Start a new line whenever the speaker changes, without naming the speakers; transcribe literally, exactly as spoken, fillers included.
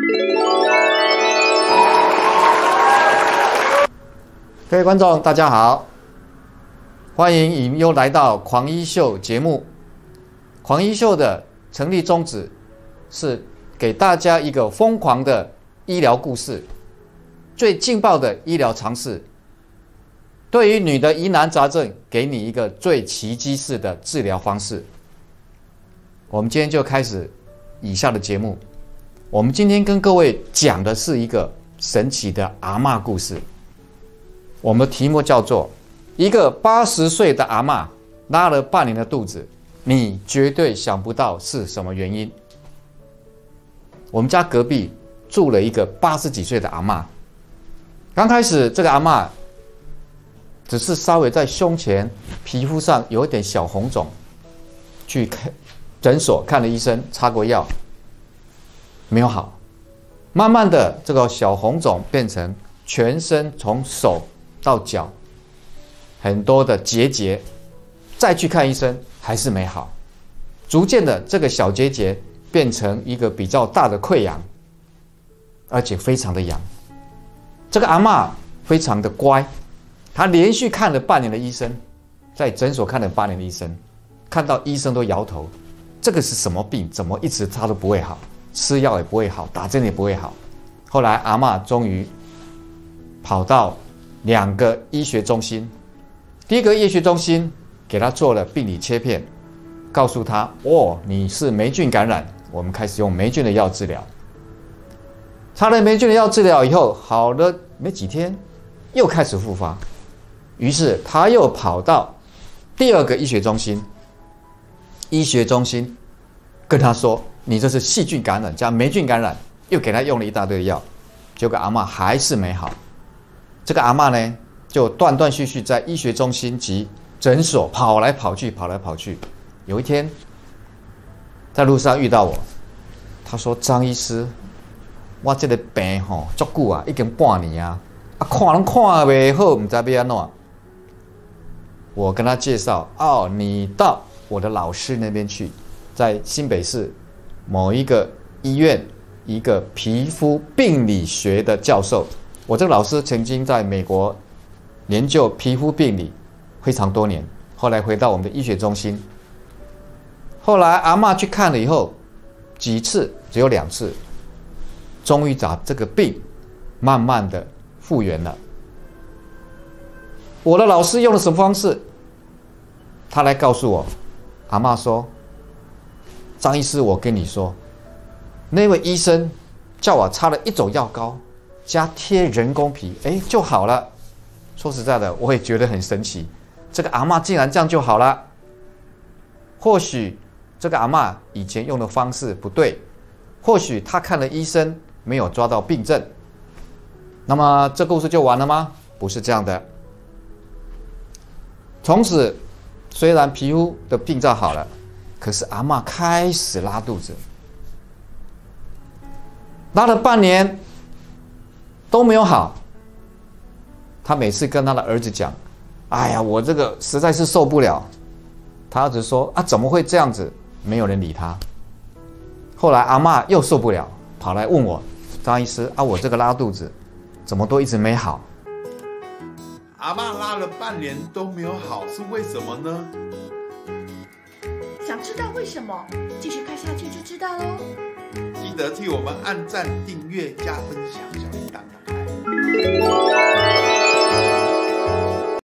各位观众，大家好，欢迎你又来到狂医秀节目。狂医秀的成立宗旨是给大家一个疯狂的医疗故事，最劲爆的医疗常识。对于你的疑难杂症，给你一个最奇迹式的治疗方式。我们今天就开始以下的节目。我们今天跟各位讲的是一个神奇的阿嬷故事。我们的题目叫做一个八十岁的阿嬷拉了半年的肚子，你绝对想不到是什么原因。我们家隔壁住了一个八十几岁的阿嬷，刚开始这个阿嬷只是稍微在胸前皮肤上有一点小红肿，去看诊所看了医生，擦过药，没有好。慢慢的，这个小红肿变成全身从手到脚很多的结节，再去看医生还是没好。逐渐的，这个小结节变成一个比较大的溃疡，而且非常的痒。这个阿嬷非常的乖，她连续看了半年的医生，在诊所看了半年的医生，看到医生都摇头。这个是什么病？怎么一直他都不会好，吃药也不会好，打针也不会好。后来阿嬷终于跑到两个医学中心，第一个医学中心给他做了病理切片，告诉他：哦，你是霉菌感染，我们开始用霉菌的药治疗。擦了霉菌的药治疗以后，好了没几天，又开始复发。于是他又跑到第二个医学中心。医学中心跟他说：你这是细菌感染加霉菌感染，又给他用了一大堆的药，结果阿嬷还是没好。这个阿嬷呢，就断断续续在医学中心及诊所跑来跑去，跑来跑去。有一天，在路上遇到我，他说：张医师，我这个病吼足久啊，已经半年啊，啊看拢看袂好，唔知要安怎。我跟他介绍：哦，你到我的老师那边去，在新北市某一个医院，一个皮肤病理学的教授。我这个老师曾经在美国研究皮肤病理非常多年，后来回到我们的医学中心。后来阿嬷去看了以后，几次只有两次，终于把这个病慢慢的复原了。我的老师用了什么方式？他来告诉我。阿嬷说：张医师，我跟你说，那位医生叫我擦了一种药膏，加贴人工皮，哎，就好了。说实在的，我也觉得很神奇，这个阿嬷竟然这样就好了。或许这个阿嬷以前用的方式不对，或许她看了医生没有抓到病症。那么这故事就完了吗？不是这样的。从此虽然皮肤的病灶好了，可是阿嬷开始拉肚子，拉了半年都没有好。他每次跟他的儿子讲：哎呀，我这个实在是受不了。他儿子说：啊，怎么会这样子？没有人理他。后来阿嬷又受不了，跑来问我：张医师啊，我这个拉肚子怎么都一直没好？
阿嬷拉了半年都没有好，是为什么呢？
想知道为什么？继续看下去就知道喽。
记得替我们按赞、订阅、加分享小铃铛。